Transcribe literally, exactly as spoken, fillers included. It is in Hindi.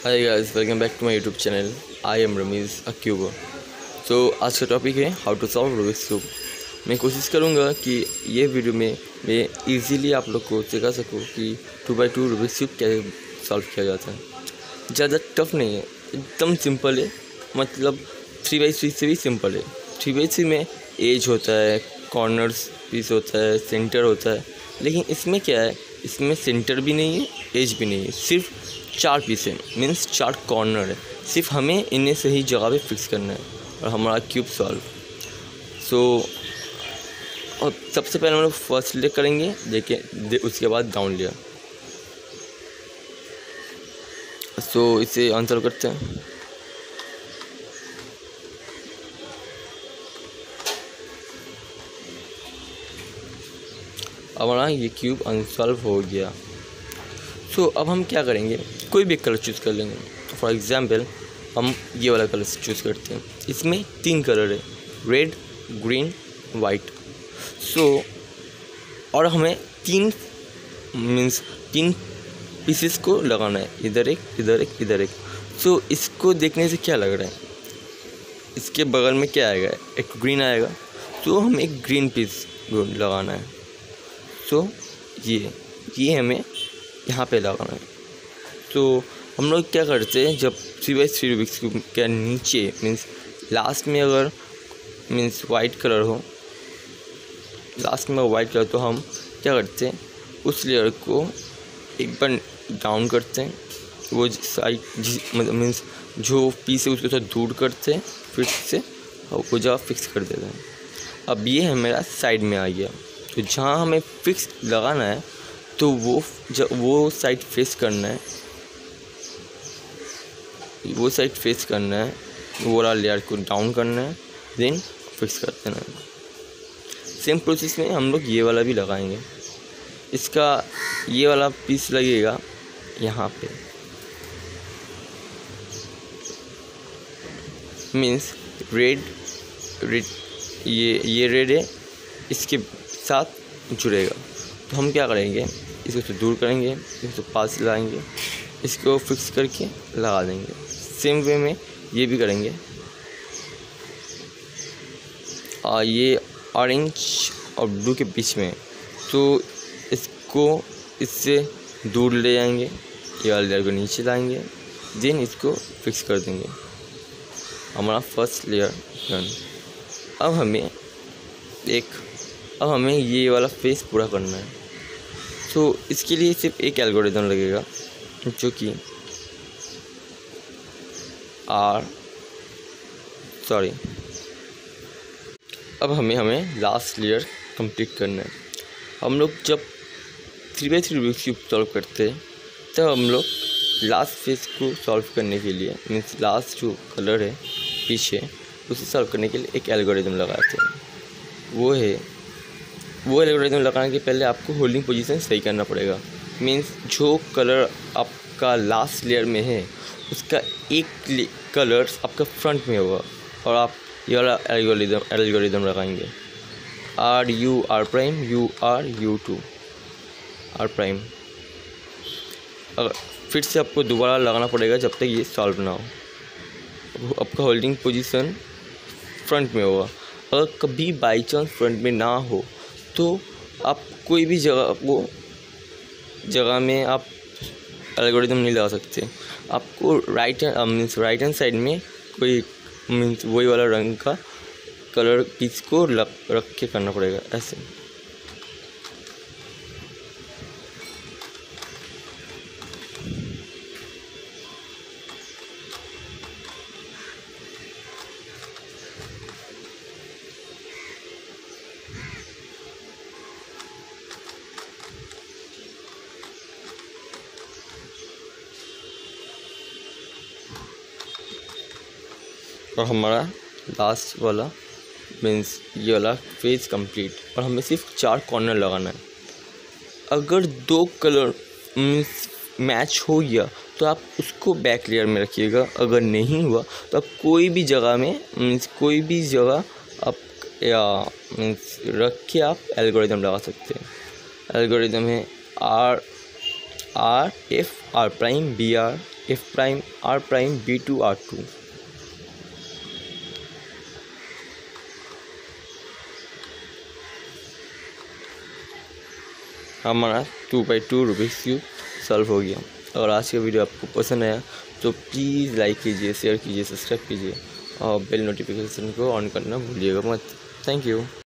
Hi guys, welcome back to my YouTube channel. I am Rameez a cuber. तो आज का टॉपिक है how to solve Rubik's cube. मैं कोशिश करूँगा कि ये वीडियो में मैं इजीली आप लोग को सिखा सकूँ कि two by two Rubik's cube कैसे सॉल्व किया जाता है। ज़्यादा टफ नहीं है, एकदम सिंपल है। मतलब थ्री बाई थ्री से भी सिंपल है। थ्री बाई थ्री में एज होता है, कॉर्नर्स पीस होता है, सेंटर होता है, लेकिन इसमें क्या है, इसमें सेंटर भी नहीं है, एज भी नहीं है, सिर्फ चार पीस है, मीन्स चार कॉर्नर है। सिर्फ हमें इन्हें सही जगह पे फिक्स करना है और हमारा क्यूब सॉल्व। सो और सबसे पहले हम लोग फर्स्ट लेयर करेंगे, देखिए उसके बाद डाउन लेयर। सो इसे आंसर करते हैं। हमारा ये क्यूब अनसॉल्व हो गया। सो so, अब हम क्या करेंगे, कोई भी कलर चूज़ कर लेंगे। फॉर एग्ज़ाम्पल हम ये वाला कलर चूज़ करते हैं। इसमें तीन कलर है, रेड, ग्रीन, वाइट। सो और हमें तीन मीन्स तीन पीसेस को लगाना है, इधर एक, इधर एक, इधर एक। सो so, इसको देखने से क्या लग रहा है, इसके बगल में क्या आएगा, एक ग्रीन आएगा। तो हमें एक ग्रीन पीस लगाना है। सो so, ये ये हमें यहाँ पे लगाना है। तो हम लोग क्या करते हैं, जब three by three Rubik's cube के नीचे मीन्स लास्ट में अगर मीन्स वाइट कलर हो, लास्ट में वाइट कलर, तो हम क्या करते हैं, उस लेयर को एक बार डाउन करते हैं, वो साइड मतलब मीन्स जो पीस है उसको थोड़ा दूर करते हैं, फिर से वो जगह फिक्स कर देते हैं। अब ये है मेरा साइड में आ गया। तो जहाँ हमें फिक्स लगाना है तो वो जब वो साइड फेस करना है, वो साइड फेस करना है, वो वाला लेयर को डाउन करना है, देन फिक्स कर देना है। सेम प्रोसेस में हम लोग ये वाला भी लगाएंगे। इसका ये वाला पीस लगेगा यहाँ पे, मीन्स रेड रेड ये ये रेड है, इसके साथ जुड़ेगा। तो हम क्या करेंगे, इसको तो दूर करेंगे, इसको पास लाएंगे, इसको फिक्स करके लगा देंगे। सेम वे में ये भी करेंगे। और ये ऑरेंज और ब्लू के बीच में, तो इसको इससे दूर ले जाएंगे, ये वाले लेयर को नीचे लाएंगे, देन इसको फिक्स कर देंगे। हमारा फर्स्ट लेयर डन। अब हमें एक अब हमें ये वाला फेस पूरा करना है। तो इसके लिए सिर्फ एक एल्गोरिदम लगेगा, जो कि आर सॉरी अब हमें हमें लास्ट लेयर कंप्लीट करना है। हम लोग जब three by three Rubik's cube solve करते हैं, तब हम लोग लास्ट फेस को सॉल्व करने के लिए मीन्स लास्ट जो कलर है पीछे, उसे सॉल्व करने के लिए एक एल्गोरिदम लगाते हैं। वो है वो एल्गोरिदम लगाने के पहले आपको होल्डिंग पोजीशन सही करना पड़ेगा। मीन्स जो कलर आपका लास्ट लेयर में है, उसका एक कलर आपका फ्रंट में होगा, और आप ये वाला एल्गोरिदम एल्गोरिदम लगाएंगे। R U R prime, U R U two R prime. अगर फिर से आपको दोबारा लगाना पड़ेगा जब तक ये सॉल्व ना हो। आपका होल्डिंग पोजीशन फ्रंट में होगा। अगर कभी बाई चांस फ्रंट में ना हो, तो आप कोई भी जगह वो जगह में आप एल्गोरिदम नहीं लगा सकते। आपको right means right hand side में कोई मीन्स वही वाला रंग का कलर पीस को रख के करना पड़ेगा, ऐसे। और हमारा लास्ट वाला मीन्स ये वाला फेस कंप्लीट, और हमें सिर्फ चार कॉर्नर लगाना है। अगर दो कलर मीन्स मैच हो गया तो आप उसको बैक लेयर में रखिएगा। अगर नहीं हुआ तो आप कोई भी जगह में मीन्स कोई भी जगह आप या मीन्स रख के आप एल्गोरिदम लगा सकते हैं। एल्गोरिदम है R R F R prime B R F prime R prime B two R two. हमारा two by two Rubik's cube solve हो गया। अगर आज का वीडियो आपको पसंद आया तो प्लीज़ लाइक कीजिए, शेयर कीजिए, सब्सक्राइब कीजिए और बेल नोटिफिकेशन को ऑन करना भूलिएगा मत। Thank you.